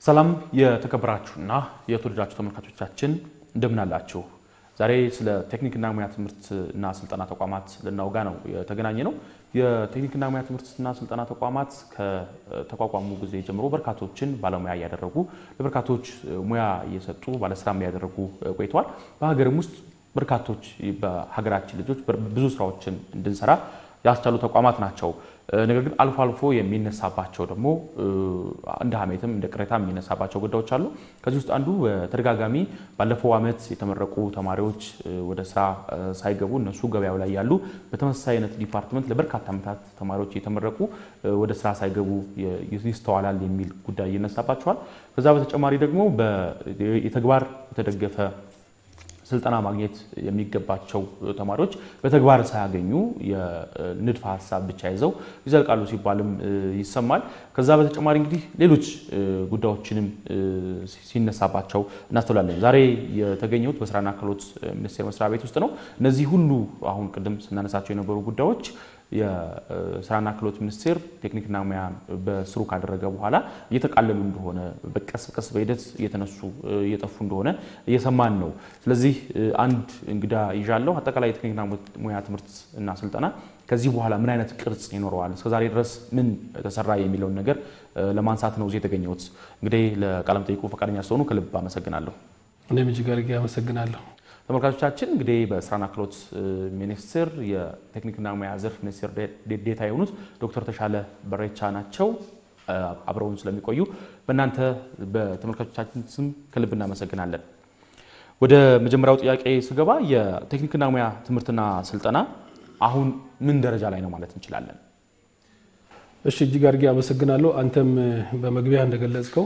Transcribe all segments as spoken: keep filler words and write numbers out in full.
ሰላም የተከበራችሁና የተወደዳችሁ ተመልካቾቻችን እንደምን አላችሁ? ዛሬ ስለ ቴክኒክና ሙያ ትምህርትና ስልጠና ተቋማት ልናወጋ ነው የተገናኘነው። የቴክኒክና ሙያ ትምህርትና ስልጠና ተቋማት ከተቋቋሙ ጊዜ ጀምሮ በርካቶችን ባለሙያ ያደረጉ ለበርካቶች ሙያ እየሰጡ ባለስራም ያደረጉ ቆይተዋል። በሀገርም ውስጥ በርካቶች በሀገራችን ልጆች ብዙ ስራዎችን እንድንሰራ ያስቻሉ ተቋማት ናቸው። ነገር ግን አልፎ አልፎ የሚነሳባቸው ደግሞ እንደ ሀሜትም እንደ ቅሬታም የሚነሳባቸው ጉዳዮች አሉ። ከዚህ ውስጥ አንዱ በተደጋጋሚ ባለፈው አመት የተመረቁ ተማሪዎች ወደ ስራ ሳይገቡ እነሱ ገበያው ላይ ያሉ በተመሳሳይ አይነት ዲፓርትመንት ለበርካታ አመታት ተማሪዎች የተመረቁ ወደ ስራ ሳይገቡ ይስተዋላል የሚል ጉዳይ ይነሳባቸዋል። ከዛ በተጨማሪ ደግሞ በተግባር የተደገፈ ስልጠና ማግኘት የሚገባቸው ተማሪዎች በተግባር ሳያገኙ የንድፈ ሐሳብ ብቻ ይዘው ይዘልቃሉ ሲባልም ይሰማል። ከዛ በተጨማሪ እንግዲህ ሌሎች ጉዳዮችንም ሲነሳባቸው እናስተውላለን። ዛሬ የተገኘሁት በስራና ክህሎት ሚኒስቴር መስሪያ ቤት ውስጥ ነው። እነዚህ ሁሉ አሁን ቅድም ስናነሳቸው የነበሩ ጉዳዮች የስራና ክህሎት ሚኒስቴር ቴክኒክና ሙያ በስሩ ካደረገ በኋላ እየተቃለሉ እንደሆነ በቀስ በቀስ በሂደት እየተነሱ እየጠፉ እንደሆነ እየሰማን ነው። ስለዚህ አንድ እንግዳ ይዣለሁ። አጠቃላይ ቴክኒክና ሙያ ትምህርትና ስልጠና ከዚህ በኋላ ምን አይነት ቅርጽ ይኖረዋል፣ እስከዛሬ ድረስ ምን ተሰራ የሚለውን ነገር ለማንሳት ነው እዚህ የተገኘሁት። እንግዲህ ለቃለ መጠይቁ ፈቃደኛ ስለሆኑ ከልብ አመሰግናለሁ። እኔም እጅግ አድርጌ አመሰግናለሁ። ተመልካቾቻችን እንግዲህ በስራና ክህሎት ሚኒስቴር የቴክኒክና ሙያ ዘርፍ ሚኒስቴር ዴታ የሆኑት ዶክተር ተሻለ በሬቻ ናቸው። አብረውን ስለሚቆዩ በእናንተ በተመልካቾቻችን ስም ከልብ እናመሰግናለን። ወደ መጀመሪያው ጥያቄ ስገባ የቴክኒክና ሙያ ትምህርትና ስልጠና አሁን ምን ደረጃ ላይ ነው ማለት እንችላለን? እሺ፣ እጅግ አድርጌ አመሰግናለሁ። አንተም በመግቢያ እንደገለጽከው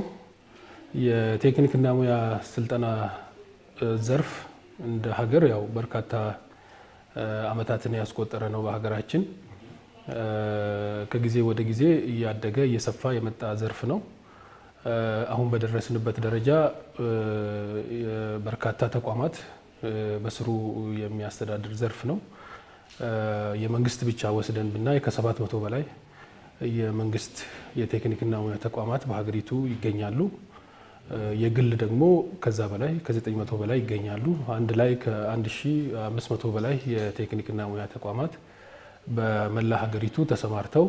የቴክኒክና ሙያ ስልጠና ዘርፍ እንደ ሀገር ያው በርካታ አመታትን ያስቆጠረ ነው። በሀገራችን ከጊዜ ወደ ጊዜ እያደገ እየሰፋ የመጣ ዘርፍ ነው። አሁን በደረስንበት ደረጃ በርካታ ተቋማት በስሩ የሚያስተዳድር ዘርፍ ነው። የመንግስት ብቻ ወስደን ብናይ ከሰባት መቶ በላይ የመንግስት የቴክኒክና ሙያ ተቋማት በሀገሪቱ ይገኛሉ። የግል ደግሞ ከዛ በላይ ከዘጠኝ መቶ በላይ ይገኛሉ። አንድ ላይ ከአንድ ሺህ አምስት መቶ በላይ የቴክኒክና ሙያ ተቋማት በመላ ሀገሪቱ ተሰማርተው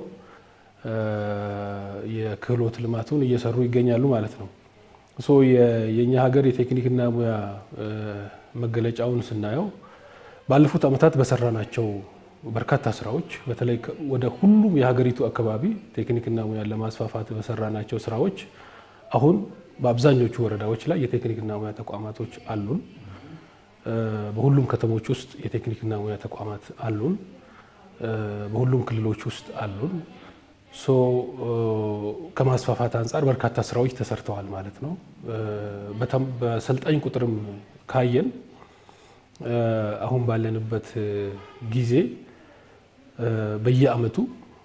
የክህሎት ልማቱን እየሰሩ ይገኛሉ ማለት ነው። ሶ የኛ ሀገር የቴክኒክና ሙያ መገለጫውን ስናየው ባለፉት አመታት በሰራናቸው በርካታ ስራዎች በተለይ ወደ ሁሉም የሀገሪቱ አካባቢ ቴክኒክና ሙያ ለማስፋፋት በሰራናቸው ስራዎች አሁን በአብዛኞቹ ወረዳዎች ላይ የቴክኒክና ሙያ ተቋማቶች አሉን። በሁሉም ከተሞች ውስጥ የቴክኒክና ሙያ ተቋማት አሉን። በሁሉም ክልሎች ውስጥ አሉን። ሶ ከማስፋፋት አንፃር በርካታ ስራዎች ተሰርተዋል ማለት ነው። በሰልጣኝ ቁጥርም ካየን አሁን ባለንበት ጊዜ በየአመቱ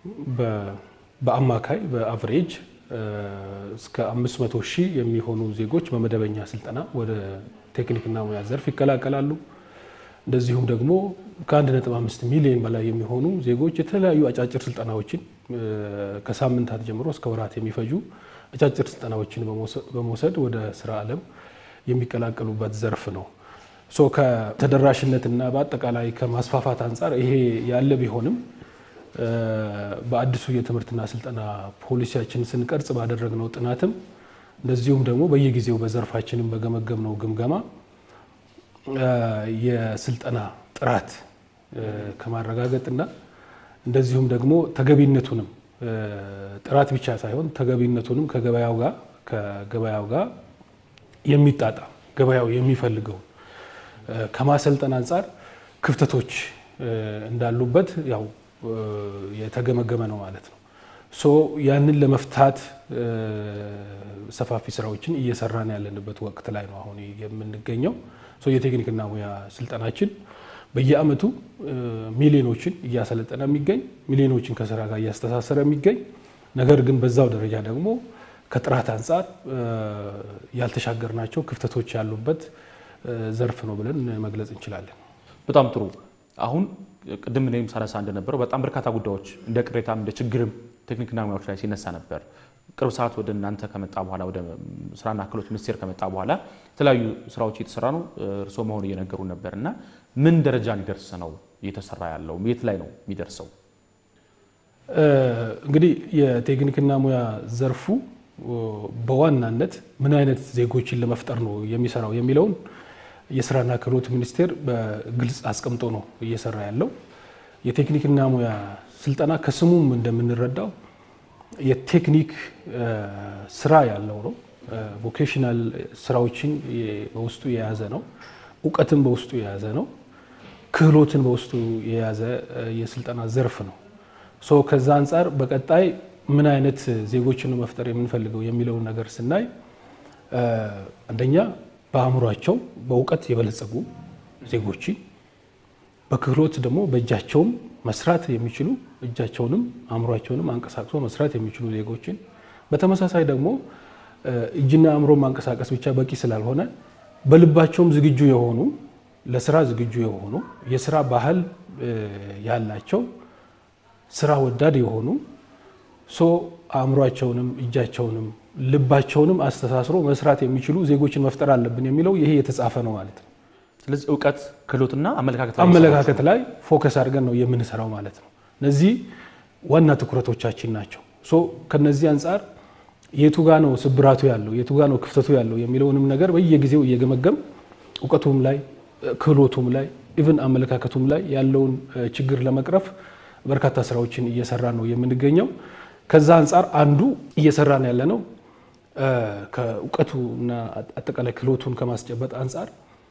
በአማካይ በአቨሬጅ እስከ አምስት መቶ ሺህ የሚሆኑ ዜጎች በመደበኛ ስልጠና ወደ ቴክኒክና ሙያ ዘርፍ ይቀላቀላሉ። እንደዚሁም ደግሞ ከአንድ ነጥብ አምስት ሚሊዮን በላይ የሚሆኑ ዜጎች የተለያዩ አጫጭር ስልጠናዎችን ከሳምንታት ጀምሮ እስከ ወራት የሚፈጁ አጫጭር ስልጠናዎችን በመውሰድ ወደ ስራ ዓለም የሚቀላቀሉበት ዘርፍ ነው። ሶ ከተደራሽነትና በአጠቃላይ ከማስፋፋት አንፃር ይሄ ያለ ቢሆንም በአዲሱ የትምህርትና ስልጠና ፖሊሲያችን ስንቀርጽ ባደረግነው ጥናትም እንደዚሁም ደግሞ በየጊዜው በዘርፋችንም በገመገምነው ግምገማ የስልጠና ጥራት ከማረጋገጥና እንደዚሁም ደግሞ ተገቢነቱንም ጥራት ብቻ ሳይሆን ተገቢነቱንም ከገበያው ጋር ከገበያው ጋር የሚጣጣ ገበያው የሚፈልገው ከማሰልጠን አንፃር ክፍተቶች እንዳሉበት ያው የተገመገመ ነው ማለት ነው። ሶ ያንን ለመፍታት ሰፋፊ ስራዎችን እየሰራን ያለንበት ወቅት ላይ ነው አሁን የምንገኘው። ሶ የቴክኒክና ሙያ ስልጠናችን በየአመቱ ሚሊዮኖችን እያሰለጠነ የሚገኝ ሚሊዮኖችን ከስራ ጋር እያስተሳሰረ የሚገኝ ነገር ግን በዛው ደረጃ ደግሞ ከጥራት አንፃር ያልተሻገርናቸው ክፍተቶች ያሉበት ዘርፍ ነው ብለን መግለጽ እንችላለን። በጣም ጥሩ። አሁን ቅድም እኔም ሳነሳ እንደነበረው በጣም በርካታ ጉዳዮች እንደ ቅሬታም እንደ ችግርም ቴክኒክና ሙያዎች ላይ ሲነሳ ነበር። ቅርብ ሰዓት ወደ እናንተ ከመጣ በኋላ ወደ ስራና ክህሎት ሚኒስቴር ከመጣ በኋላ የተለያዩ ስራዎች እየተሰራ ነው እርሶ መሆኑ እየነገሩ ነበርና ምን ደረጃ ሊደርስ ነው እየተሰራ ያለው የት ላይ ነው የሚደርሰው? እንግዲህ የቴክኒክና ሙያ ዘርፉ በዋናነት ምን አይነት ዜጎችን ለመፍጠር ነው የሚሰራው የሚለውን የስራና ክህሎት ሚኒስቴር በግልጽ አስቀምጦ ነው እየሰራ ያለው። የቴክኒክና ሙያ ስልጠና ከስሙም እንደምንረዳው የቴክኒክ ስራ ያለው ነው። ቮኬሽናል ስራዎችን በውስጡ የያዘ ነው። እውቀትን በውስጡ የያዘ ነው። ክህሎትን በውስጡ የያዘ የስልጠና ዘርፍ ነው። ሶ ከዛ አንፃር በቀጣይ ምን አይነት ዜጎችን መፍጠር የምንፈልገው የሚለውን ነገር ስናይ አንደኛ በአእምሯቸው በእውቀት የበለጸጉ ዜጎችን በክህሎት ደግሞ በእጃቸውም መስራት የሚችሉ እጃቸውንም አእምሯቸውንም አንቀሳቅሶ መስራት የሚችሉ ዜጎችን በተመሳሳይ ደግሞ እጅና አእምሮ ማንቀሳቀስ ብቻ በቂ ስላልሆነ በልባቸውም ዝግጁ የሆኑ ለስራ ዝግጁ የሆኑ የስራ ባህል ያላቸው ስራ ወዳድ የሆኑ ሶ አእምሯቸውንም እጃቸውንም ልባቸውንም አስተሳስሮ መስራት የሚችሉ ዜጎችን መፍጠር አለብን የሚለው ይሄ የተጻፈ ነው ማለት ነው። ስለዚህ ዕውቀት ክህሎትና አመለካከት ላይ አመለካከት ላይ ፎከስ አድርገን ነው የምንሰራው ማለት ነው። እነዚህ ዋና ትኩረቶቻችን ናቸው። ሶ ከነዚህ አንፃር የቱ ጋ ነው ስብራቱ ያለው የቱ ጋ ነው ክፍተቱ ያለው የሚለውንም ነገር በየጊዜው እየገመገም ዕውቀቱም ላይ ክህሎቱም ላይ ኢቭን አመለካከቱም ላይ ያለውን ችግር ለመቅረፍ በርካታ ስራዎችን እየሰራ ነው የምንገኘው። ከዛ አንፃር አንዱ እየሰራን ያለ ነው ከዕውቀቱና አጠቃላይ ክህሎቱን ከማስጨበጥ አንፃር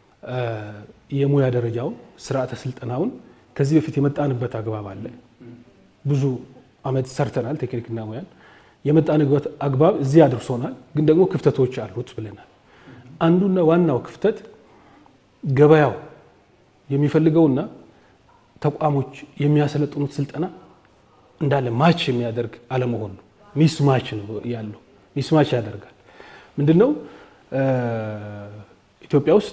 የሙያ ደረጃውን ስርዓተ ስልጠናውን ከዚህ በፊት የመጣንበት አግባብ አለ። ብዙ አመት ሰርተናል። ቴክኒክና ሙያን የመጣንበት አግባብ እዚህ አድርሶናል። ግን ደግሞ ክፍተቶች አሉት ብለናል። አንዱና ዋናው ክፍተት ገበያው የሚፈልገውና ተቋሞች የሚያሰለጥኑት ስልጠና እንዳለ ማች የሚያደርግ አለመሆን ነው። ሚስ ማች ነው ያለው። ሚስ ማች ያደርጋል። ምንድነው ኢትዮጵያ ውስጥ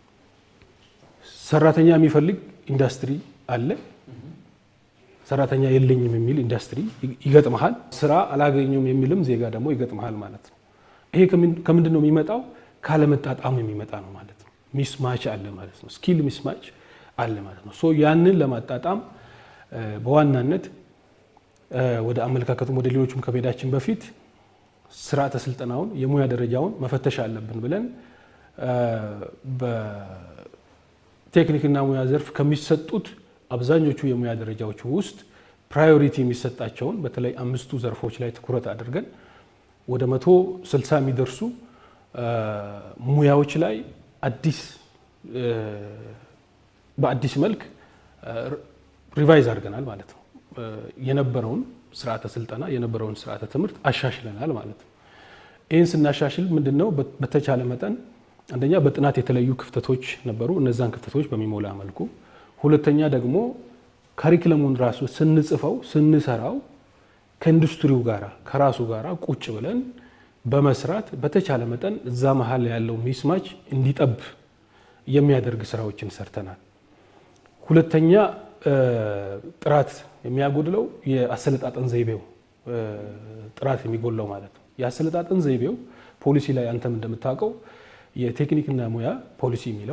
ሰራተኛ የሚፈልግ ኢንዱስትሪ አለ። ሰራተኛ የለኝም የሚል ኢንዱስትሪ ይገጥመሃል። ስራ አላገኘም የሚልም ዜጋ ደግሞ ይገጥመሃል ማለት ነው። ይሄ ከምንድነው የሚመጣው? ካለመጣጣሙ የሚመጣ ነው ማለት ነው። ሚስ ማች አለ ማለት ነው። ስኪል ሚስ ማች አለ ማለት ነው። ሶ ያንን ለማጣጣም በዋናነት ወደ አመለካከቱም ወደ ሌሎችም ከመሄዳችን በፊት ስርዓተ ስልጠናውን የሙያ ደረጃውን መፈተሽ አለብን ብለን በቴክኒክና ሙያ ዘርፍ ከሚሰጡት አብዛኞቹ የሙያ ደረጃዎች ውስጥ ፕራዮሪቲ የሚሰጣቸውን በተለይ አምስቱ ዘርፎች ላይ ትኩረት አድርገን ወደ መቶ ስልሳ የሚደርሱ ሙያዎች ላይ አዲስ በአዲስ መልክ ሪቫይዝ አድርገናል ማለት ነው። የነበረውን ስርዓተ ስልጠና የነበረውን ስርዓተ ትምህርት አሻሽለናል ማለት ነው። ይህን ስናሻሽል ምንድነው በተቻለ መጠን አንደኛ በጥናት የተለዩ ክፍተቶች ነበሩ። እነዛን ክፍተቶች በሚሞላ መልኩ፣ ሁለተኛ ደግሞ ካሪኩለሙን ራሱ ስንጽፈው ስንሰራው ከኢንዱስትሪው ጋራ ከራሱ ጋራ ቁጭ ብለን በመስራት በተቻለ መጠን እዛ መሃል ያለው ሚስማች እንዲጠብ የሚያደርግ ስራዎችን ሰርተናል። ሁለተኛ ጥራት የሚያጎድለው የአሰለጣጠን ዘይቤው ጥራት የሚጎድለው ማለት ነው። የአሰለጣጠን ዘይቤው ፖሊሲ ላይ አንተም እንደምታውቀው የቴክኒክና ሙያ ፖሊሲ የሚለው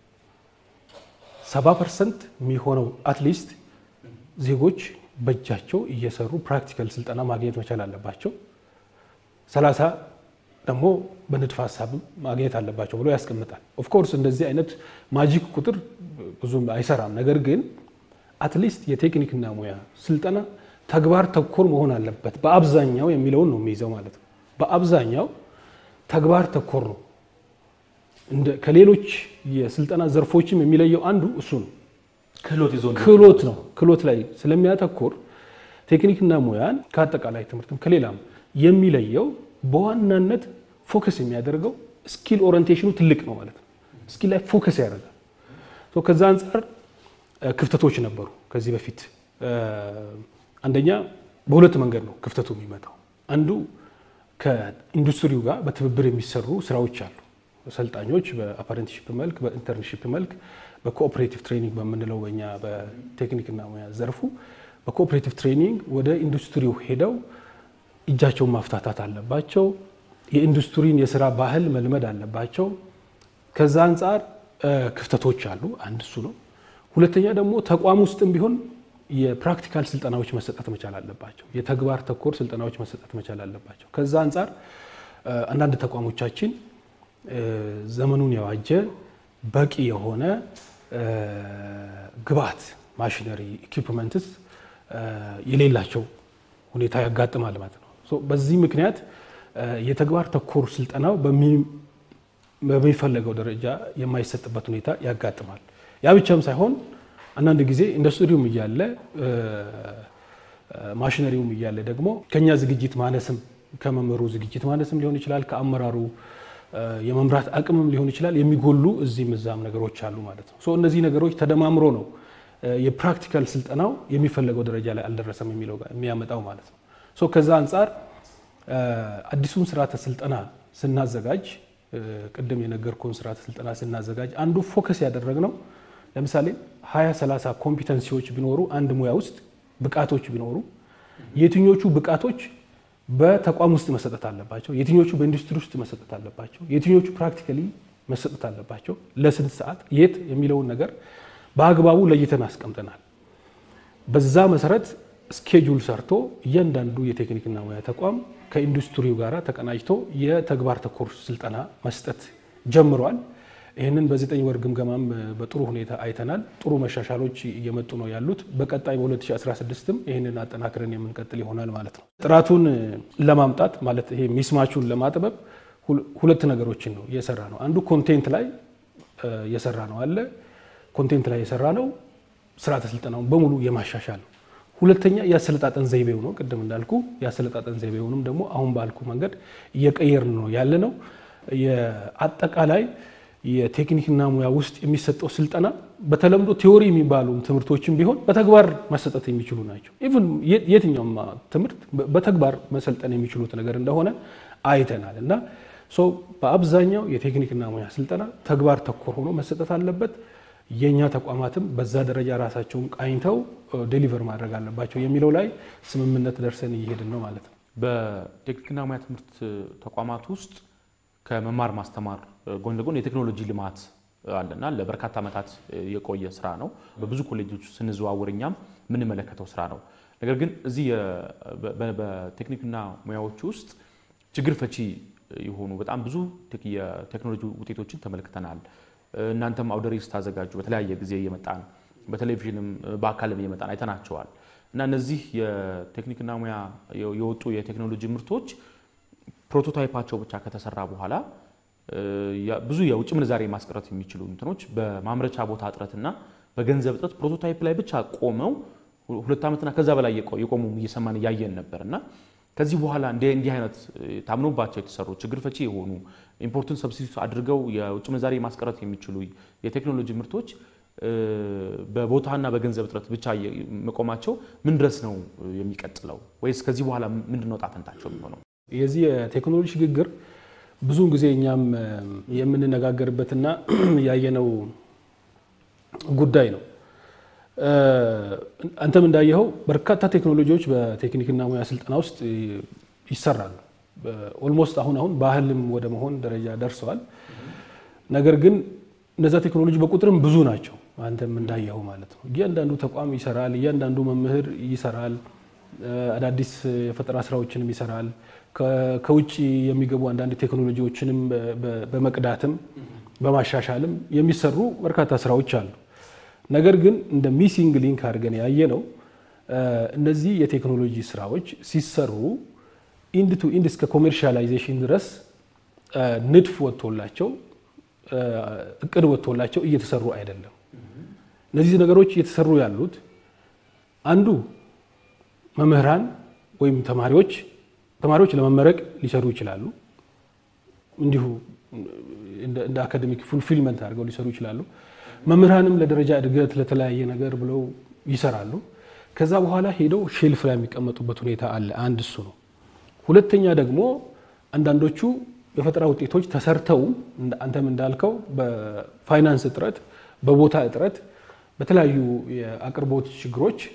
ሰባ ፐርሰንት የሚሆነው አትሊስት ዜጎች በእጃቸው እየሰሩ ፕራክቲካል ስልጠና ማግኘት መቻል አለባቸው። ሰላሳ ደግሞ በንድፈ ሐሳብ ማግኘት አለባቸው ብሎ ያስቀምጣል። ኦፍ ኮርስ እንደዚህ አይነት ማጂክ ቁጥር ብዙም አይሰራም። ነገር ግን አትሊስት የቴክኒክና ሙያ ስልጠና ተግባር ተኮር መሆን አለበት በአብዛኛው የሚለውን ነው የሚይዘው ማለት ነው። በአብዛኛው ተግባር ተኮር ነው። እንደ ከሌሎች የስልጠና ዘርፎችም የሚለየው አንዱ እሱ ነው። ክህሎት ይዞ ክህሎት ነው። ክህሎት ላይ ስለሚያተኮር ቴክኒክና ሙያን ከአጠቃላይ ትምህርትም ከሌላም የሚለየው በዋናነት ፎከስ የሚያደርገው ስኪል ኦሪየንቴሽኑ ትልቅ ነው ማለት ነው። ስኪል ላይ ፎከስ ያደርጋል። ሶ ከዛ አንፃር ክፍተቶች ነበሩ ከዚህ በፊት። አንደኛ በሁለት መንገድ ነው ክፍተቱ የሚመጣው። አንዱ ከኢንዱስትሪው ጋር በትብብር የሚሰሩ ስራዎች አሉ። ሰልጣኞች በአፓረንቲሺፕ መልክ በኢንተርንሺፕ መልክ በኮኦፕሬቲቭ ትሬኒንግ በምንለው በእኛ በቴክኒክና ሙያ ዘርፉ በኮኦፕሬቲቭ ትሬኒንግ ወደ ኢንዱስትሪው ሄደው እጃቸውን ማፍታታት አለባቸው። የኢንዱስትሪን የሥራ ባህል መልመድ አለባቸው። ከዛ አንፃር ክፍተቶች አሉ። አንድ እሱ ነው። ሁለተኛ ደግሞ ተቋም ውስጥም ቢሆን የፕራክቲካል ስልጠናዎች መሰጠት መቻል አለባቸው። የተግባር ተኮር ስልጠናዎች መሰጠት መቻል አለባቸው። ከዛ አንፃር አንዳንድ ተቋሞቻችን ዘመኑን የዋጀ በቂ የሆነ ግብዓት ማሽነሪ ኢኩዊፕመንትስ የሌላቸው ሁኔታ ያጋጥማል ማለት ነው። ሶ በዚህ ምክንያት የተግባር ተኮር ስልጠናው በሚፈለገው ደረጃ የማይሰጥበት ሁኔታ ያጋጥማል። ያ ብቻም ሳይሆን አንዳንድ ጊዜ ኢንዱስትሪውም እያለ ማሽነሪውም እያለ ደግሞ ከኛ ዝግጅት ማነስም ከመምህሩ ዝግጅት ማነስም ሊሆን ይችላል፣ ከአመራሩ የመምራት አቅምም ሊሆን ይችላል። የሚጎሉ እዚህም እዛም ነገሮች አሉ ማለት ነው። ሶ እነዚህ ነገሮች ተደማምሮ ነው የፕራክቲካል ስልጠናው የሚፈለገው ደረጃ ላይ አልደረሰም የሚለው ጋር የሚያመጣው ማለት ነው። ሶ ከዛ አንፃር አዲሱን ስርዓተ ስልጠና ስናዘጋጅ ቅድም የነገርኩን ስርዓተ ስልጠና ስናዘጋጅ አንዱ ፎከስ ያደረግነው ለምሳሌ ሃያ ሰላሳ ኮምፒተንሲዎች ቢኖሩ አንድ ሙያ ውስጥ ብቃቶች ቢኖሩ የትኞቹ ብቃቶች በተቋም ውስጥ መሰጠት አለባቸው፣ የትኞቹ በኢንዱስትሪ ውስጥ መሰጠት አለባቸው፣ የትኞቹ ፕራክቲካሊ መሰጠት አለባቸው፣ ለስንት ሰዓት የት የሚለውን ነገር በአግባቡ ለይተን አስቀምጠናል። በዛ መሰረት ስኬጁል ሰርቶ እያንዳንዱ የቴክኒክና ሙያ ተቋም ከኢንዱስትሪው ጋር ተቀናጅቶ የተግባር ተኮር ስልጠና መስጠት ጀምሯል። ይህንን በዘጠኝ ወር ግምገማም በጥሩ ሁኔታ አይተናል። ጥሩ መሻሻሎች እየመጡ ነው ያሉት። በቀጣይ በ2016ም ይህንን አጠናክረን የምንቀጥል ይሆናል ማለት ነው። ጥራቱን ለማምጣት ማለት ይሄ ሚስማቹን ለማጥበብ ሁለት ነገሮችን ነው የሰራ ነው። አንዱ ኮንቴንት ላይ የሰራ ነው አለ ኮንቴንት ላይ የሰራ ነው ስርዓተ ስልጠናውን በሙሉ የማሻሻል ነው። ሁለተኛ ያሰለጣጠን ዘይቤው ነው። ቅድም እንዳልኩ ያሰለጣጠን ዘይቤውንም ደግሞ አሁን ባልኩ መንገድ እየቀየርን ነው ያለ ነው። የአጠቃላይ የቴክኒክና ሙያ ውስጥ የሚሰጠው ስልጠና በተለምዶ ቲዮሪ የሚባሉ ትምህርቶችን ቢሆን በተግባር መሰጠት የሚችሉ ናቸው። ኢቭን የትኛውም ትምህርት በተግባር መሰልጠን የሚችሉት ነገር እንደሆነ አይተናል እና ሶ በአብዛኛው የቴክኒክና ሙያ ስልጠና ተግባር ተኮር ሆኖ መሰጠት አለበት። የኛ ተቋማትም በዛ ደረጃ ራሳቸውን ቃኝተው ዴሊቨር ማድረግ አለባቸው የሚለው ላይ ስምምነት ደርሰን እየሄድን ነው ማለት ነው። በቴክኒክና ሙያ ትምህርት ተቋማት ውስጥ ከመማር ማስተማር ጎን ለጎን የቴክኖሎጂ ልማት አለና ለበርካታ ዓመታት የቆየ ስራ ነው። በብዙ ኮሌጆች ስንዘዋወርኛም ምን መለከተው ስራ ነው። ነገር ግን እዚህ በቴክኒክና ሙያዎች ውስጥ ችግር ፈቺ የሆኑ በጣም ብዙ የቴክኖሎጂ ውጤቶችን ተመልክተናል። እናንተም አውደሪስ ታዘጋጁ በተለያየ ጊዜ እየመጣን በቴሌቪዥንም በአካልም እየመጣን አይተናቸዋል እና እነዚህ የቴክኒክና ሙያ የወጡ የቴክኖሎጂ ምርቶች ፕሮቶታይፓቸው ብቻ ከተሰራ በኋላ ብዙ የውጭ ምንዛሬ ማስቀረት የሚችሉ እንትኖች በማምረቻ ቦታ እጥረትና በገንዘብ እጥረት ፕሮቶታይፕ ላይ ብቻ ቆመው ሁለት ዓመትና ከዛ በላይ የቆሙ እየሰማን ያየን ነበርና ከዚህ በኋላ እንዲህ አይነት ታምኖባቸው የተሰሩ ችግር ፈቺ የሆኑ ኢምፖርትን ሰብስቲቱት አድርገው የውጭ ምንዛሬ ማስቀረት የሚችሉ የቴክኖሎጂ ምርቶች በቦታና በገንዘብ እጥረት ብቻ መቆማቸው ምን ድረስ ነው የሚቀጥለው ወይስ ከዚህ በኋላ ምንድነው ጣፈንታቸው የሚሆነው? የዚህ የቴክኖሎጂ ሽግግር ብዙውን ጊዜ እኛም የምንነጋገርበትና ያየነው ጉዳይ ነው። አንተም እንዳየኸው በርካታ ቴክኖሎጂዎች በቴክኒክና ሙያ ስልጠና ውስጥ ይሰራሉ። ኦልሞስት አሁን አሁን ባህልም ወደ መሆን ደረጃ ደርሰዋል። ነገር ግን እነዛ ቴክኖሎጂ በቁጥርም ብዙ ናቸው። አንተም እንዳየኸው ማለት ነው። እያንዳንዱ ተቋም ይሰራል፣ እያንዳንዱ መምህር ይሰራል፣ አዳዲስ የፈጠራ ስራዎችንም ይሰራል። ከውጭ የሚገቡ አንዳንድ ቴክኖሎጂዎችንም በመቅዳትም በማሻሻልም የሚሰሩ በርካታ ስራዎች አሉ። ነገር ግን እንደ ሚሲንግ ሊንክ አድርገን ያየነው እነዚህ የቴክኖሎጂ ስራዎች ሲሰሩ ኢንድ ቱ ኢንድ እስከ ኮሜርሻላይዜሽን ድረስ ንድፍ ወጥቶላቸው እቅድ ወጥቶላቸው እየተሰሩ አይደለም። እነዚህ ነገሮች እየተሰሩ ያሉት አንዱ መምህራን ወይም ተማሪዎች ተማሪዎች ለመመረቅ ሊሰሩ ይችላሉ። እንዲሁ እንደ አካዳሚክ ፉልፊልመንት አድርገው ሊሰሩ ይችላሉ። መምህራንም ለደረጃ እድገት ለተለያየ ነገር ብለው ይሰራሉ። ከዛ በኋላ ሄደው ሼልፍ ላይ የሚቀመጡበት ሁኔታ አለ። አንድ እሱ ነው። ሁለተኛ ደግሞ አንዳንዶቹ የፈጠራ ውጤቶች ተሰርተው አንተም እንዳልከው በፋይናንስ እጥረት፣ በቦታ እጥረት፣ በተለያዩ የአቅርቦት ችግሮች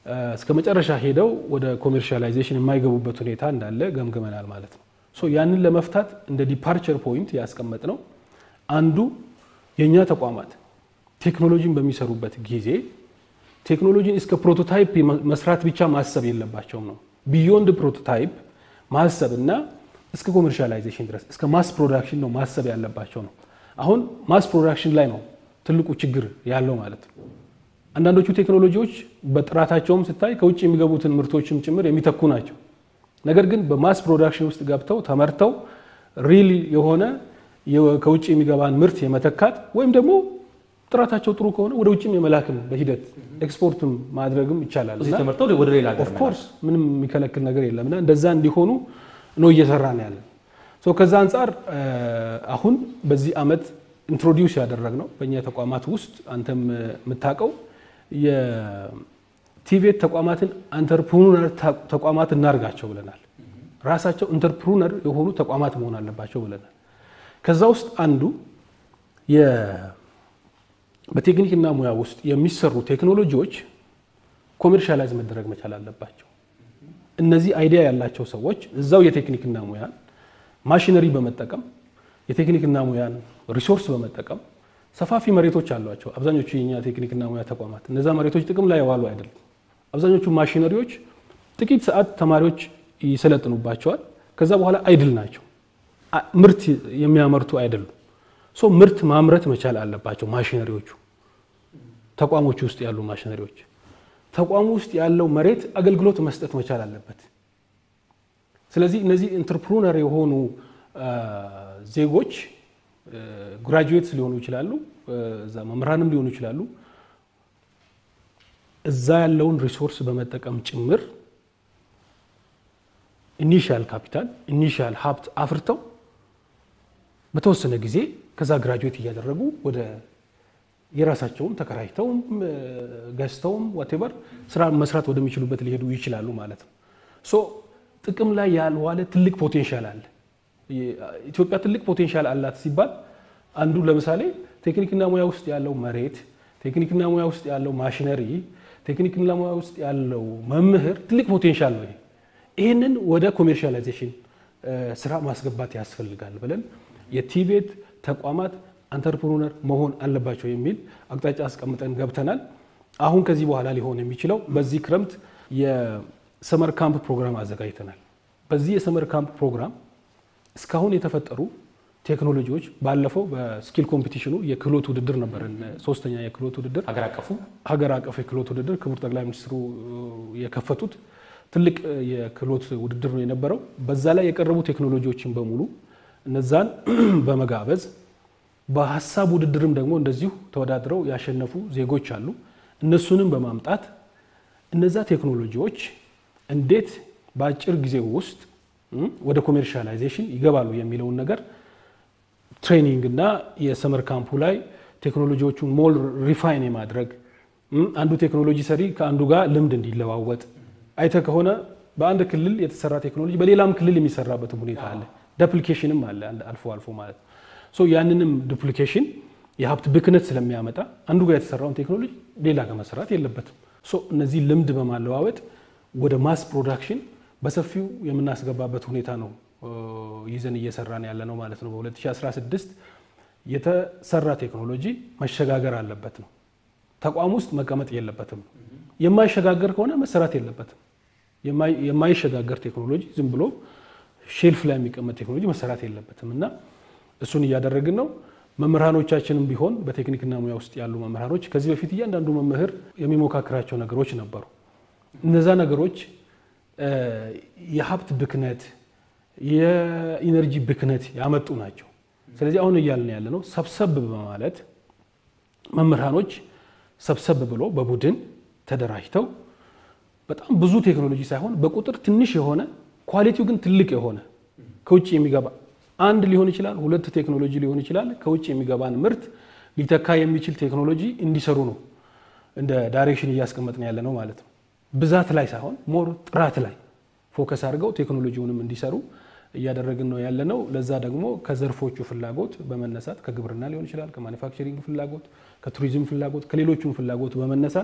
እስከ መጨረሻ ሄደው ወደ ኮሜርሻላይዜሽን የማይገቡበት ሁኔታ እንዳለ ገምግመናል ማለት ነው። ሶ ያንን ለመፍታት እንደ ዲፓርቸር ፖይንት ያስቀመጥነው አንዱ የኛ ተቋማት ቴክኖሎጂን በሚሰሩበት ጊዜ ቴክኖሎጂን እስከ ፕሮቶታይፕ መስራት ብቻ ማሰብ የለባቸውም ነው። ቢዮንድ ፕሮቶታይፕ ማሰብና እስከ ኮሜርሻላይዜሽን ድረስ እስከ ማስ ፕሮዳክሽን ነው ማሰብ ያለባቸው ነው። አሁን ማስ ፕሮዳክሽን ላይ ነው ትልቁ ችግር ያለው ማለት ነው። አንዳንዶቹ ቴክኖሎጂዎች በጥራታቸውም ስታይ ከውጭ የሚገቡትን ምርቶችም ጭምር የሚተኩ ናቸው። ነገር ግን በማስ ፕሮዳክሽን ውስጥ ገብተው ተመርተው ሪል የሆነ ከውጭ የሚገባን ምርት የመተካት ወይም ደግሞ ጥራታቸው ጥሩ ከሆነ ወደ ውጭም የመላክም በሂደት ኤክስፖርትም ማድረግም ይቻላል። እዚህ ተመርተው ወደ ሌላ ሀገር ኦፍ ኮርስ ምንም የሚከለክል ነገር የለምና እንደዛ እንዲሆኑ ነው እየሰራን ያለን። ሶ ከዛ አንፃር አሁን በዚህ አመት ኢንትሮዲዩስ ያደረግነው በእኛ ተቋማት ውስጥ አንተም የምታውቀው የቲቬት ተቋማትን አንተርፕሩነር ተቋማት እናርጋቸው ብለናል። ራሳቸው ኢንተርፕሩነር የሆኑ ተቋማት መሆን አለባቸው ብለናል። ከዛ ውስጥ አንዱ የ በቴክኒክና ሙያ ውስጥ የሚሰሩ ቴክኖሎጂዎች ኮሜርሻላይዝ መደረግ መቻል አለባቸው። እነዚህ አይዲያ ያላቸው ሰዎች እዛው የቴክኒክና ሙያን ማሽነሪ በመጠቀም የቴክኒክና ሙያን ሪሶርስ በመጠቀም ሰፋፊ መሬቶች አሏቸው አብዛኞቹ የኛ ቴክኒክና ሙያ ተቋማት። እነዛ መሬቶች ጥቅም ላይ ያዋሉ አይደለም። አብዛኞቹ ማሽነሪዎች ጥቂት ሰዓት ተማሪዎች ይሰለጥኑባቸዋል። ከዛ በኋላ አይድል ናቸው። ምርት የሚያመርቱ አይደሉም። ሶ ምርት ማምረት መቻል አለባቸው ማሽነሪዎቹ። ተቋሞቹ ውስጥ ያሉ ማሽነሪዎች ተቋሙ ውስጥ ያለው መሬት አገልግሎት መስጠት መቻል አለበት። ስለዚህ እነዚህ ኢንተርፕሩነር የሆኑ ዜጎች ግራጁዌትስ ሊሆኑ ይችላሉ፣ እዛ መምህራንም ሊሆኑ ይችላሉ። እዛ ያለውን ሪሶርስ በመጠቀም ጭምር ኢኒሻል ካፒታል ኢኒሻል ሀብት አፍርተው በተወሰነ ጊዜ ከዛ ግራጁዌት እያደረጉ ወደ የራሳቸውን ተከራይተውም ገዝተውም ዋቴቨር ስራ መስራት ወደሚችሉበት ሊሄዱ ይችላሉ ማለት ነው። ሶ ጥቅም ላይ ያልዋለ ትልቅ ፖቴንሻል አለ። ኢትዮጵያ ትልቅ ፖቴንሻል አላት ሲባል አንዱ ለምሳሌ ቴክኒክና ሙያ ውስጥ ያለው መሬት፣ ቴክኒክና ሙያ ውስጥ ያለው ማሽነሪ፣ ቴክኒክና ሙያ ውስጥ ያለው መምህር ትልቅ ፖቴንሻል ነው። ይሄንን ወደ ኮሜርሻላይዜሽን ስራ ማስገባት ያስፈልጋል ብለን የቲቬት ተቋማት አንተርፕሩነር መሆን አለባቸው የሚል አቅጣጫ አስቀምጠን ገብተናል። አሁን ከዚህ በኋላ ሊሆን የሚችለው በዚህ ክረምት የሰመር ካምፕ ፕሮግራም አዘጋጅተናል። በዚህ የሰመር ካምፕ ፕሮግራም እስካሁን የተፈጠሩ ቴክኖሎጂዎች ባለፈው በስኪል ኮምፒቲሽኑ የክህሎት ውድድር ነበርን። ሶስተኛ የክህሎት ውድድር ሀገር አቀፉ ሀገር አቀፍ የክህሎት ውድድር ክቡር ጠቅላይ ሚኒስትሩ የከፈቱት ትልቅ የክህሎት ውድድር ነው የነበረው። በዛ ላይ የቀረቡ ቴክኖሎጂዎችን በሙሉ እነዛን በመጋበዝ በሐሳብ ውድድርም ደግሞ እንደዚሁ ተወዳድረው ያሸነፉ ዜጎች አሉ። እነሱንም በማምጣት እነዛ ቴክኖሎጂዎች እንዴት በአጭር ጊዜ ውስጥ ወደ ኮሜርሻላይዜሽን ይገባሉ የሚለውን ነገር ትሬኒንግ እና የሰመር ካምፑ ላይ ቴክኖሎጂዎቹን ሞል ሪፋይን የማድረግ አንዱ ቴክኖሎጂ ሰሪ ከአንዱ ጋር ልምድ እንዲለዋወጥ አይተ ከሆነ በአንድ ክልል የተሰራ ቴክኖሎጂ በሌላም ክልል የሚሰራበት ሁኔታ አለ። ዱፕሊኬሽንም አለ አልፎ አልፎ ማለት ነው። ሶ ያንንም ዱፕሊኬሽን የሀብት ብክነት ስለሚያመጣ አንዱ ጋር የተሰራውን ቴክኖሎጂ ሌላ ጋር መስራት የለበትም። ሶ እነዚህ ልምድ በማለዋወጥ ወደ ማስ ፕሮዳክሽን በሰፊው የምናስገባበት ሁኔታ ነው ይዘን እየሰራን ያለ ነው ማለት ነው። በ2016 የተሰራ ቴክኖሎጂ መሸጋገር አለበት ነው። ተቋም ውስጥ መቀመጥ የለበትም። የማይሸጋገር ከሆነ መሰራት የለበትም። የማይሸጋገር ቴክኖሎጂ ዝም ብሎ ሼልፍ ላይ የሚቀመጥ ቴክኖሎጂ መሰራት የለበትም እና እሱን እያደረግን ነው። መምህራኖቻችንም ቢሆን በቴክኒክና ሙያ ውስጥ ያሉ መምህራኖች ከዚህ በፊት እያንዳንዱ መምህር የሚሞካከራቸው ነገሮች ነበሩ። እነዛ ነገሮች የሀብት ብክነት የኢነርጂ ብክነት ያመጡ ናቸው። ስለዚህ አሁን እያልን ያለ ነው ሰብሰብ በማለት መምህራኖች ሰብሰብ ብሎ በቡድን ተደራጅተው በጣም ብዙ ቴክኖሎጂ ሳይሆን በቁጥር ትንሽ የሆነ ኳሊቲው ግን ትልቅ የሆነ ከውጭ የሚገባ አንድ ሊሆን ይችላል፣ ሁለት ቴክኖሎጂ ሊሆን ይችላል፣ ከውጭ የሚገባን ምርት ሊተካ የሚችል ቴክኖሎጂ እንዲሰሩ ነው እንደ ዳይሬክሽን እያስቀመጥን ያለ ነው ማለት ነው። ብዛት ላይ ሳይሆን ሞር ጥራት ላይ ፎከስ አድርገው ቴክኖሎጂውንም እንዲሰሩ እያደረግን ነው ያለ ነው። ለዛ ደግሞ ከዘርፎቹ ፍላጎት በመነሳት ከግብርና ሊሆን ይችላል፣ ከማኑፋክቸሪንግ ፍላጎት፣ ከቱሪዝም ፍላጎት፣ ከሌሎቹም ፍላጎት በመነሳት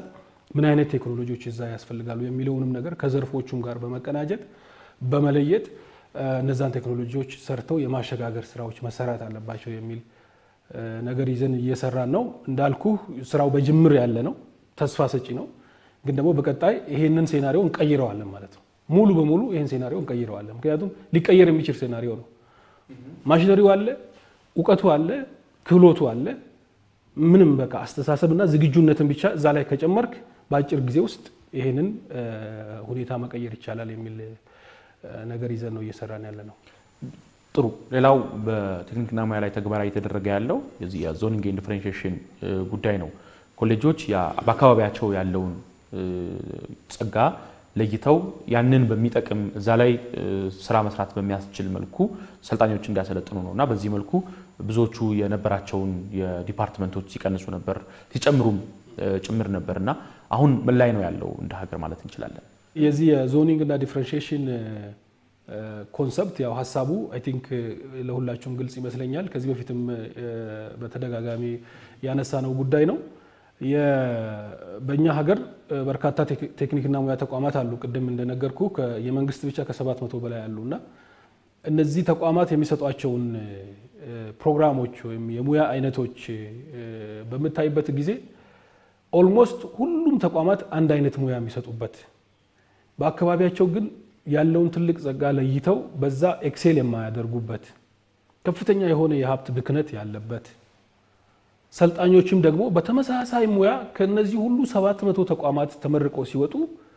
ምን አይነት ቴክኖሎጂዎች እዛ ያስፈልጋሉ የሚለውንም ነገር ከዘርፎቹም ጋር በመቀናጀት በመለየት እነዛን ቴክኖሎጂዎች ሰርተው የማሸጋገር ስራዎች መሰራት አለባቸው የሚል ነገር ይዘን እየሰራን ነው። እንዳልኩ ስራው በጅምር ያለ ነው፣ ተስፋ ሰጪ ነው። ግን ደግሞ በቀጣይ ይሄንን ሴናሪዮ እንቀይረዋለን ማለት ነው። ሙሉ በሙሉ ይሄን ሴናሪዮ እንቀይረዋለን። ምክንያቱም ሊቀየር የሚችል ሴናሪዮ ነው። ማሽነሪው አለ፣ ዕውቀቱ አለ፣ ክህሎቱ አለ። ምንም በቃ አስተሳሰብና ዝግጁነትን ብቻ እዛ ላይ ከጨመርክ በአጭር ጊዜ ውስጥ ይሄንን ሁኔታ መቀየር ይቻላል የሚል ነገር ይዘን ነው እየሰራን ያለ ነው። ጥሩ። ሌላው በቴክኒክና ሙያ ላይ ተግባራዊ የተደረገ ያለው የዚህ የዞኒንግ ኤንድ ዲፈረንሺዬሽን ጉዳይ ነው። ኮሌጆች በአካባቢያቸው ያለውን ጸጋ ለይተው ያንን በሚጠቅም እዛ ላይ ስራ መስራት በሚያስችል መልኩ ሰልጣኞች እንዲያሰለጥኑ ነውና በዚህ መልኩ ብዙዎቹ የነበራቸውን የዲፓርትመንቶች ሲቀንሱ ነበር ሲጨምሩም ጭምር ነበርና አሁን ምን ላይ ነው ያለው እንደ ሀገር ማለት እንችላለን? የዚህ የዞኒንግ እና ዲፈረንሺዬሽን ኮንሰፕት ያው ሐሳቡ አይ ቲንክ ለሁላችሁም ግልጽ ይመስለኛል። ከዚህ በፊትም በተደጋጋሚ ያነሳነው ጉዳይ ነው። በእኛ ሀገር በርካታ ቴክኒክና ሙያ ተቋማት አሉ። ቅድም እንደነገርኩ የመንግስት ብቻ ከሰባት መቶ በላይ አሉና እነዚህ ተቋማት የሚሰጧቸውን ፕሮግራሞች ወይም የሙያ አይነቶች በመታይበት ጊዜ ኦልሞስት ሁሉም ተቋማት አንድ አይነት ሙያ የሚሰጡበት በአካባቢያቸው ግን ያለውን ትልቅ ጸጋ ለይተው በዛ ኤክሴል የማያደርጉበት ከፍተኛ የሆነ የሀብት ብክነት ያለበት ሰልጣኞችም ደግሞ በተመሳሳይ ሙያ ከነዚህ ሁሉ ሰባት መቶ ተቋማት ተመርቀው ሲወጡ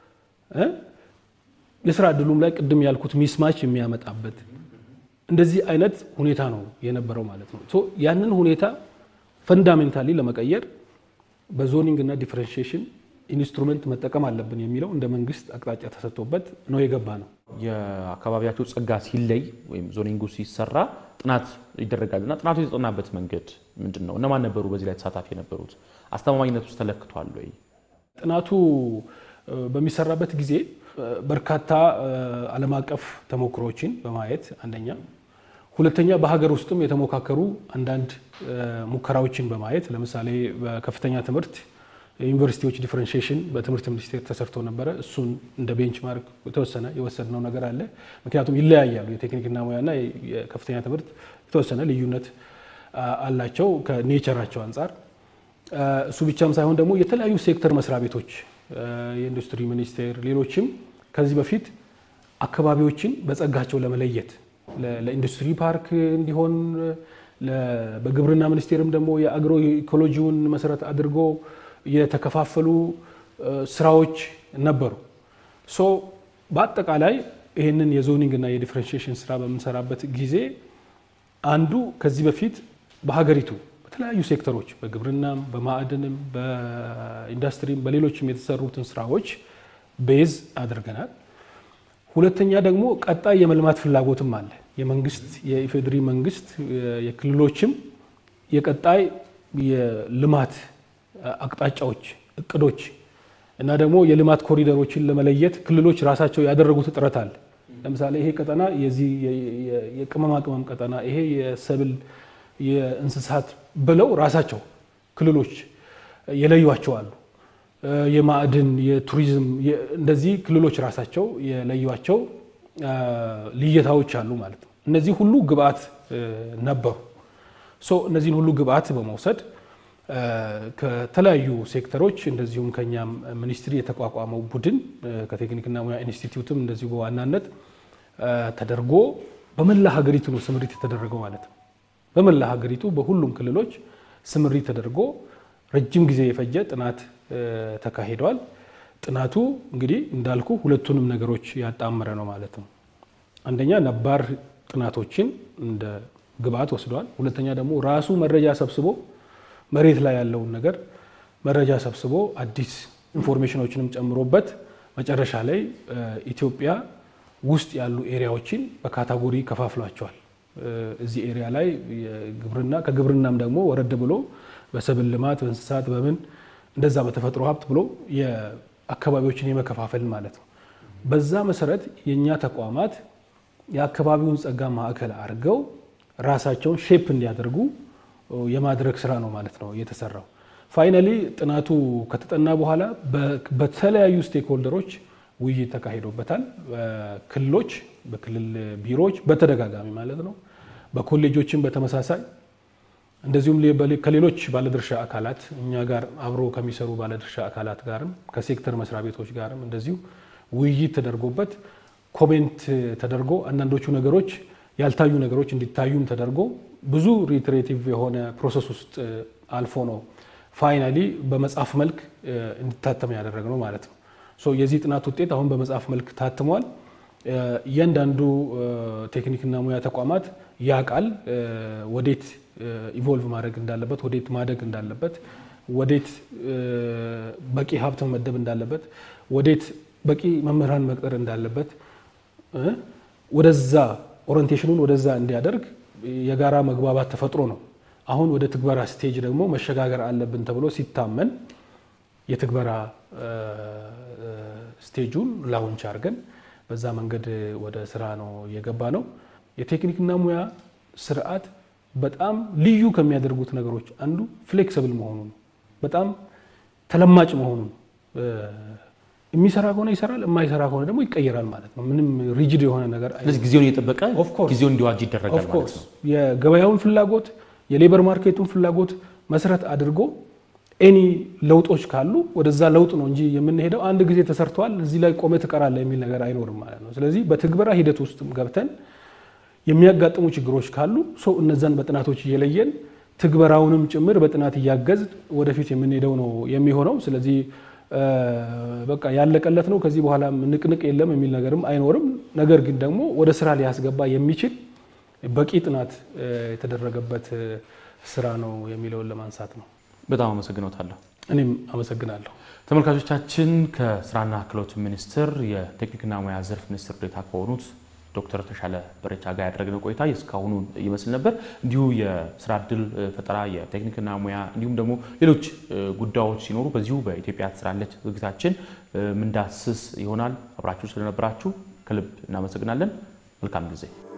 የሥራ ዕድሉም ላይ ቅድም ያልኩት ሚስማች የሚያመጣበት እንደዚህ አይነት ሁኔታ ነው የነበረው ማለት ነው። ሶ ያንን ሁኔታ ፈንዳሜንታሊ ለመቀየር በዞኒንግ እና ዲፈረንሺዬሽን ኢንስትሩመንት መጠቀም አለብን የሚለው እንደ መንግስት አቅጣጫ ተሰጥቶበት ነው የገባ ነው። የአካባቢያቸው ጸጋ ሲለይ ወይም ዞኒንጉ ሲሰራ ጥናት ይደረጋልና ጥናቱ የተጠናበት መንገድ ምንድነው? እነማን ነበሩ በዚህ ላይ ተሳታፊ የነበሩት? አስተማማኝነቱ ተለክቷል ወይ? ጥናቱ በሚሰራበት ጊዜ በርካታ ዓለም አቀፍ ተሞክሮችን በማየት አንደኛ፣ ሁለተኛ በሀገር ውስጥም የተሞካከሩ አንዳንድ ሙከራዎችን በማየት ለምሳሌ በከፍተኛ ትምህርት ዩኒቨርሲቲዎች ዲፈረንሺዬሽን በትምህርት ሚኒስቴር ተሰርቶ ነበረ። እሱን እንደ ቤንችማርክ የተወሰነ የወሰድነው ነገር አለ። ምክንያቱም ይለያያሉ። የቴክኒክና ሙያና የከፍተኛ ትምህርት የተወሰነ ልዩነት አላቸው ከኔቸራቸው አንጻር። እሱ ብቻም ሳይሆን ደግሞ የተለያዩ ሴክተር መስሪያ ቤቶች የኢንዱስትሪ ሚኒስቴር፣ ሌሎችም ከዚህ በፊት አካባቢዎችን በጸጋቸው ለመለየት ለኢንዱስትሪ ፓርክ እንዲሆን በግብርና ሚኒስቴርም ደግሞ የአግሮ ኢኮሎጂውን መሰረት አድርጎ የተከፋፈሉ ስራዎች ነበሩ። ሶ በአጠቃላይ ይሄንን የዞኒንግ እና የዲፈረንሺዬሽን ስራ በመሰራበት ጊዜ አንዱ ከዚህ በፊት በሀገሪቱ በተለያዩ ሴክተሮች በግብርናም በማዕድንም በኢንዱስትሪም በሌሎችም የተሰሩትን ስራዎች ቤዝ አድርገናል። ሁለተኛ ደግሞ ቀጣይ የመልማት ፍላጎትም አለ። የመንግስት የኢፌድሪ መንግስት የክልሎችም የቀጣይ የልማት አቅጣጫዎች እቅዶች እና ደግሞ የልማት ኮሪደሮችን ለመለየት ክልሎች ራሳቸው ያደረጉት ጥረት አለ። ለምሳሌ ይሄ ቀጠና የዚህ የቅመማ ቅመም ቀጠና፣ ይሄ የሰብል የእንስሳት ብለው ራሳቸው ክልሎች የለዩዋቸው አሉ። የማዕድን የቱሪዝም እንደዚህ ክልሎች ራሳቸው የለዩዋቸው ልየታዎች አሉ ማለት ነው። እነዚህ ሁሉ ግብአት ነበሩ። ሶ እነዚህን ሁሉ ግብአት በመውሰድ ከተለያዩ ሴክተሮች እንደዚሁም ከኛም ሚኒስትሪ የተቋቋመው ቡድን ከቴክኒክና ሙያ ኢንስቲትዩትም እንደዚሁ በዋናነት ተደርጎ በመላ ሀገሪቱ ነው ስምሪት የተደረገው ማለት ነው። በመላ ሀገሪቱ በሁሉም ክልሎች ስምሪት ተደርጎ ረጅም ጊዜ የፈጀ ጥናት ተካሂዷል። ጥናቱ እንግዲህ እንዳልኩ ሁለቱንም ነገሮች ያጣመረ ነው ማለት ነው። አንደኛ ነባር ጥናቶችን እንደ ግብአት ወስዷል። ሁለተኛ ደግሞ ራሱ መረጃ ሰብስቦ መሬት ላይ ያለውን ነገር መረጃ ሰብስቦ አዲስ ኢንፎርሜሽኖችንም ጨምሮበት መጨረሻ ላይ ኢትዮጵያ ውስጥ ያሉ ኤሪያዎችን በካታጎሪ ከፋፍሏቸዋል። እዚህ ኤሪያ ላይ ግብርና ከግብርናም ደግሞ ወረድ ብሎ በሰብል ልማት በእንስሳት በምን እንደዛ በተፈጥሮ ሀብት ብሎ የአካባቢዎችን የመከፋፈል ማለት ነው። በዛ መሰረት የኛ ተቋማት የአካባቢውን ጸጋ ማዕከል አድርገው ራሳቸውን ሼፕ እንዲያደርጉ የማድረግ ስራ ነው ማለት ነው የተሰራው። ፋይናሊ ጥናቱ ከተጠና በኋላ በተለያዩ ስቴክሆልደሮች ውይይት ተካሂዶበታል። ክልሎች በክልል ቢሮዎች በተደጋጋሚ ማለት ነው በኮሌጆችም በተመሳሳይ እንደዚሁም ከሌሎች ባለድርሻ አካላት እኛ ጋር አብሮ ከሚሰሩ ባለድርሻ አካላት ጋርም ከሴክተር መስሪያ ቤቶች ጋርም እንደዚሁ ውይይት ተደርጎበት ኮሜንት ተደርጎ አንዳንዶቹ ነገሮች ያልታዩ ነገሮች እንዲታዩም ተደርጎ ብዙ ሪትሬቲቭ የሆነ ፕሮሰስ ውስጥ አልፎ ነው ፋይናሊ በመጽሐፍ መልክ እንዲታተም ያደረግነው ማለት ነው። ሶ የዚህ ጥናት ውጤት አሁን በመጽሐፍ መልክ ታትሟል። እያንዳንዱ ቴክኒክና ሙያ ተቋማት ያቃል ወዴት ኢቮልቭ ማድረግ እንዳለበት ወዴት ማደግ እንዳለበት ወዴት በቂ ሀብት መመደብ እንዳለበት ወዴት በቂ መምህራን መቅጠር እንዳለበት ወደዛ ኦሪንቴሽኑን ወደዛ እንዲያደርግ የጋራ መግባባት ተፈጥሮ ነው። አሁን ወደ ትግበራ ስቴጅ ደግሞ መሸጋገር አለብን ተብሎ ሲታመን የትግበራ ስቴጁን ላውንች አድርገን በዛ መንገድ ወደ ስራ ነው የገባ ነው። የቴክኒክና ሙያ ስርዓት በጣም ልዩ ከሚያደርጉት ነገሮች አንዱ ፍሌክሲብል መሆኑ ነው። በጣም ተለማጭ መሆኑ ነው። የሚሰራ ከሆነ ይሰራል፣ የማይሰራ ከሆነ ደግሞ ይቀየራል ማለት ነው። ምንም ሪጂድ የሆነ ነገር አይደለም። ስለዚህ ጊዜውን እየጠበቀ ጊዜውን እንዲዋጅ ይደረጋል ማለት ነው። የገበያውን ፍላጎት የሌበር ማርኬቱን ፍላጎት መሰረት አድርጎ ኤኒ ለውጦች ካሉ ወደዛ ለውጥ ነው እንጂ የምንሄደው አንድ ጊዜ ተሰርቷል እዚህ ላይ ቆመ ተቀራለ የሚል ነገር አይኖርም ማለት ነው። ስለዚህ በትግበራ ሂደት ውስጥ ገብተን የሚያጋጥሙ ችግሮች ካሉ ሰው እነዛን በጥናቶች እየለየን ትግበራውንም ጭምር በጥናት እያገዝ ወደፊት የምንሄደው ነው የሚሆነው። ስለዚህ በቃ ያለቀለት ነው ከዚህ በኋላ ንቅንቅ የለም የሚል ነገርም አይኖርም። ነገር ግን ደግሞ ወደ ስራ ሊያስገባ የሚችል በቂ ጥናት የተደረገበት ስራ ነው የሚለውን ለማንሳት ነው። በጣም አመሰግናለሁ። እኔም አመሰግናለሁ። ተመልካቾቻችን ከስራና ክህሎት ሚኒስቴር የቴክኒክና ሙያ ዘርፍ ሚኒስትር ዴኤታ ከሆኑት ዶክተር ተሻለ በሬቻ ጋር ያደረግነው ቆይታ እስካሁኑ ይመስል ነበር። እንዲሁ የስራ ዕድል ፈጠራ የቴክኒክና ሙያ እንዲሁም ደግሞ ሌሎች ጉዳዮች ሲኖሩ በዚሁ በኢትዮጵያ ትሰራለች ዝግጅታችን ምንዳስስ ይሆናል። አብራችሁ ስለነበራችሁ ከልብ እናመሰግናለን። መልካም ጊዜ